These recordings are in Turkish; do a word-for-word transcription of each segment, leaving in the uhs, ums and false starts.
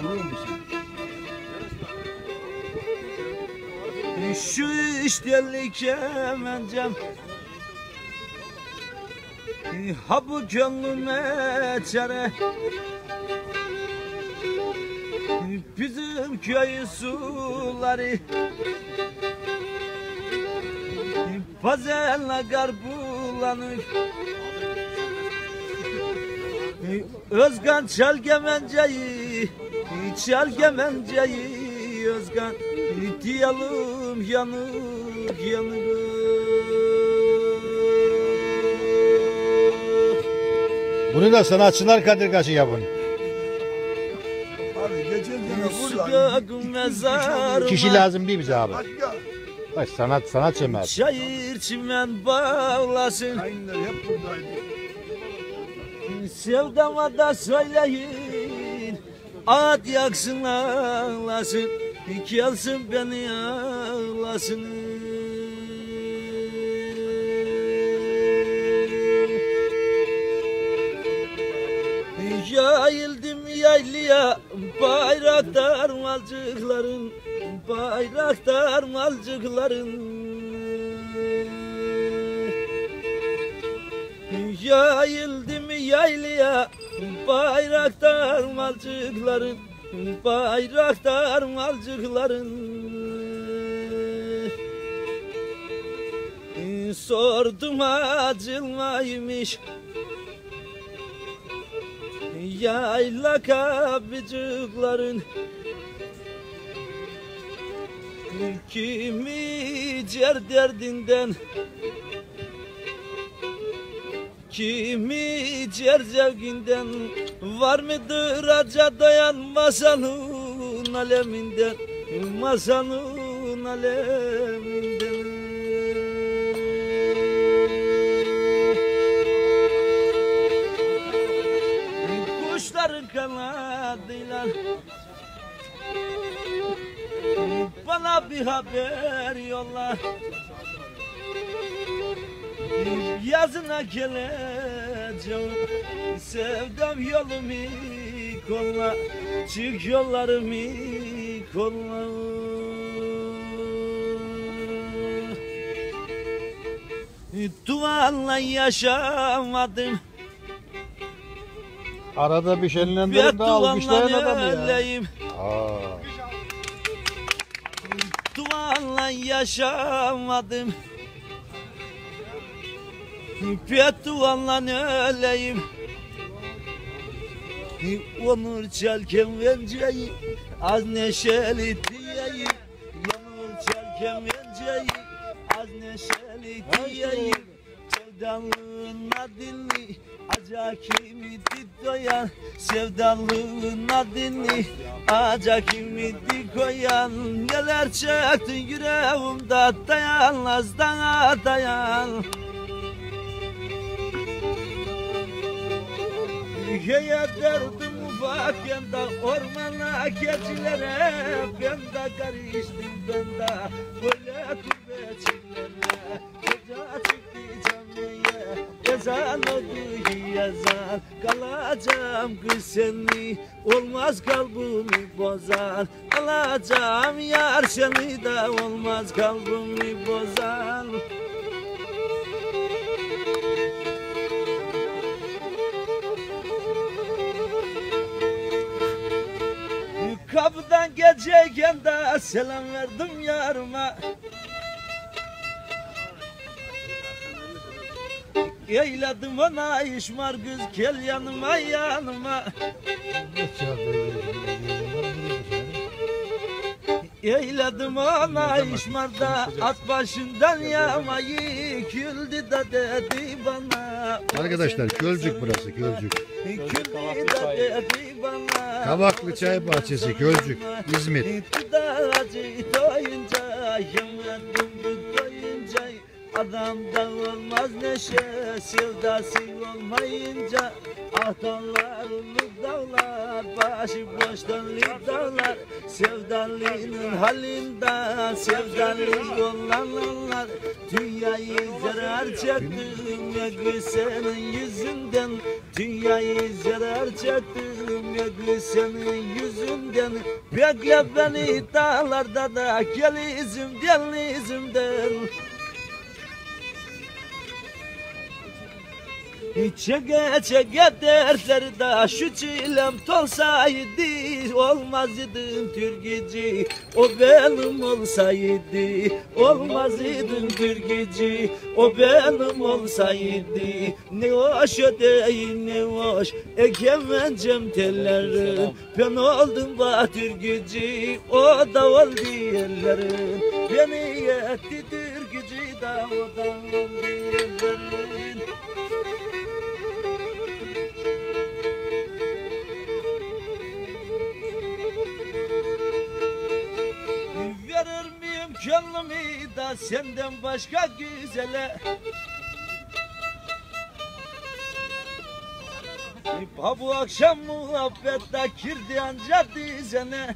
Şu iştelik kemencem ha bu gönlüme çare bizim köy suları bazen garbulanır Özkan çal kemenceyi çal kemenceyi Özkan diyelim yanık yanık Bunu da sanatçılar kadırgası yapın. Abi geçen sene Kişi lazım değil bize abi. Bak sanat sanat çemer. Şair çimen bağlasın. Aynılar hep buradaydı. Sevdama da söyleyin. At yaksın ağlasın. Gelsin beni ağlasın. Yayıldım yaylıya bayraktar malcıkların bayraktar malcıkların Yayıldım yaylıya bayraktar malcıkların bayraktar malcıkların Sordum acılmaymış Yayla kapıcıkların kimi cer derdinden kimi cer zevkinden var mıdır acı dayanmasanın aleminden masanın aleminden Kuşların kanadıyla bana bir haber yolla Yazına geleceğim sevdam yolumu kolla Çık yollarımı kolla Duanla yaşamadım Arada bir şenlendirin de almışların adamı ya. Aa. Duanla yaşamadım Bedduanla öleyim Onur çelken venceyi Az neşeli diyeyim Onur çelken venceyi Az neşeli diyeyim Sevdalığına dinli Aca kimi doyan Sevdalığına dinli Aca kimi koyan Neler çektin yüreğimde Dayanmaz dana dayan Heye derdim ufakken da ormana keçilere Ben de karıştım ben de böyle kurbeçilere Koca çıktı camiye ezan oldu yazan Kalacağım kız seni olmaz kalbimi bozan Alacağım yar seni de olmaz kalbimi bozan Kapıdan geçerken de selam verdim yarıma Eyledim ona işmar kız gel yanıma yanıma Eyledim ona işmarda at başından yamayı Güldü da dedi bana Arkadaşlar Gölcük burası Gölcük Güldü da dedi bana Kavaklı Çay Bahçesi Gölcük İzmir Adamda olmaz neşe sevdası olmayınca Ah dağlarlı dağlar başı boş dönlü dağlar Sevdalının halinden sevdalı olanlar Dünyayı zarar çektim ya senin yüzünden Dünyayı zarar çektim kız senin yüzünden. Bekle beni dağlarda da gel izimden izimden. Çeke çeke dertleri de şu çilem tolsaydı, olmazdım türkücü, o benim olsaydı. Olmazdım türkücü, o benim olsaydı. Ne hoş ödeyin ne hoş ekemencem tellerin. Ben oldum ba türkücü, o da oldu yerlerin. Beni yetti türkücü da o da oldu yerlerin. Verir miyim gönlümü da senden başka güzele? Ha bu akşam muhabbette girdi anca dizene.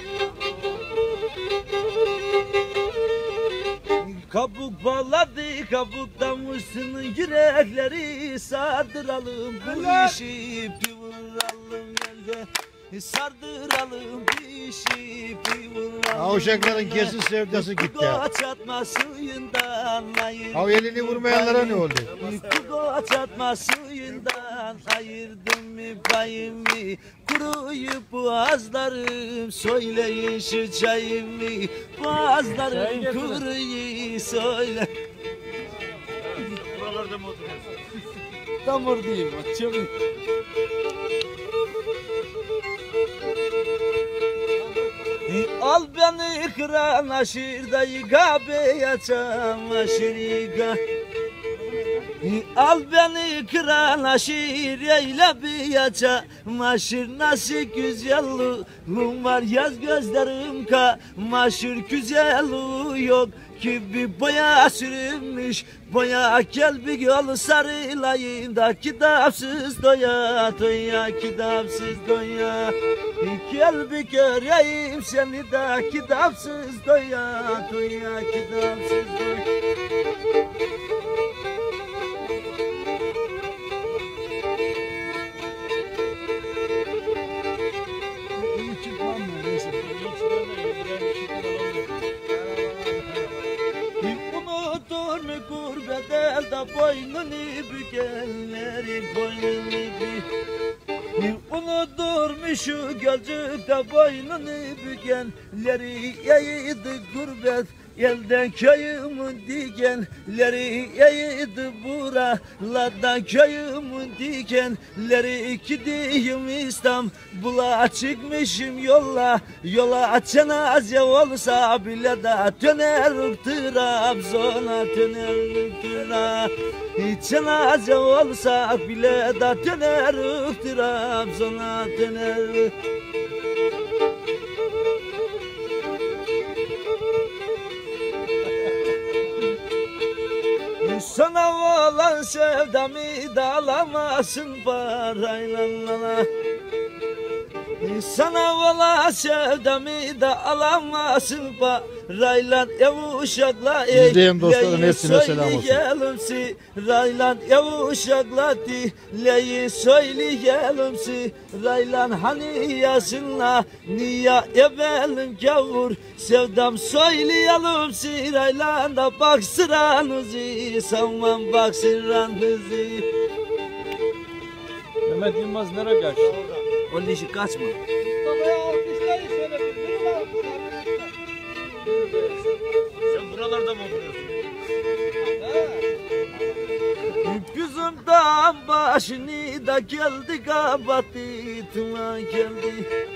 Kabuk bağladı kabuktan mısının yürekleri, sardıralım bu işi bir vuralım elde. Sardıralım bir işi bir vuralım. Ha, uşakların kesin sevdası gitti ya. Çatma suyundan ayırdım. Ha, elini vurmayanlara ne oldu? Kugo çatma suyundan ayırdım mı payımı. Kuruyup boğazlarım, söyleyin şu çayımı. Boğazlarım kuruyu söyle. Buralarda mı oturuyorsun? Tam oradayım bak çabuk. Al beni kırana şirde yıka beya çamaşır yıka. Al beni kırana şir eyle beya çamaşır. Nasıl güzelliğim var yaz gözlerim kamaşır. Güzelliği yok ki bir boya sürülmüş. Boya gel bir yol sarılayım da kitapsız doya doya kitapsız doya. Gel bir göreyim seni de kitapsız doya doya kitapsız doya. Unutur mu gurbet elde boynunu bükenlerin boynunu bükenlerin. Unutur mu şu gölcükte boynunu bükenleri. Yaydı gurbet elden köyümün dikenleri. Yaydı buralardan köyümün dikenleri. Gideyim İstanbul'a çıkmışım yola. Yola cenaze olsa bile de döner Trabzon'a döner Trabzon'a. Cenaze olsa bile de döner Trabzon'a döner. Sana olan sevdamı da alamazsın parayla. Sana olan sevdamı da alamazsın parayla. Ev uşakla İzleyen dostların hepsine selam olsun. Raylan ev uşakla dileyi söyleyelim si. Raylan hani yazınla niye evelim gavur. Sevdam söyleyelim si. Raylan da bak sıranızı. Savman bak sıranızı. Mehmet Yılmaz nereye kaçtı? Onun işi kaçma. Sen buralarda mı oturuyorsun? Bizim dağın başını da geldi kapattı tuma geldi.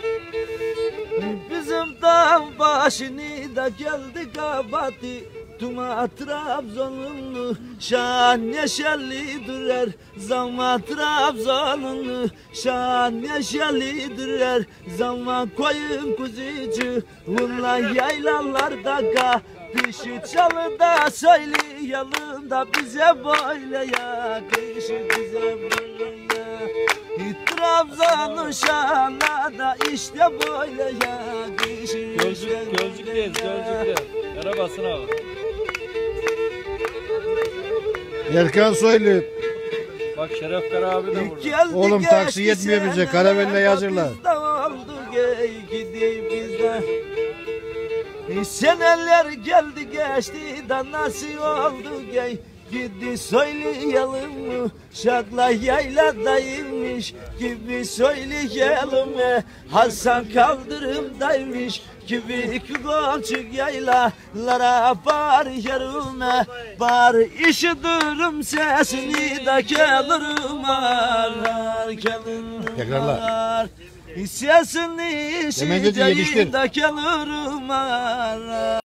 Bizim dağın başını da geldi kapattı. Tuma Trabzon'un şan neşeli durar. Zaman Trabzon'un şan neşeli durar. Zaman koyun kuzucu bunlar yaylalarda ka. Kışı çalıda söyleyelim da bize böyle ya. Kışı bize böyle ya. Trabzon'un şanı da işte böyle ya. Kışı Gözlük, gözlükteyiz, gözlükte. Merhabasın abi. Erkan Soylu Bak Şeref Kara abi de burada. Geldi Oğlum geçti taksi yetmiyor bize, seneler, karavelleyi hazırla. bizde oldu gey gidi bizde. Seneler geldi geçti da nasıl oldu gey. Gidi söyleyelim mi? Şadla yayladaymış gibi söyleyelim mi? Hasan kaldırımdaymış gibi küçük yaylalara bar yerime. Bar işitirim sesini de gelirim arar gelirim Tekrarla. sesini Hemen dedi, yetiştir. işiteyim de gelirim arar.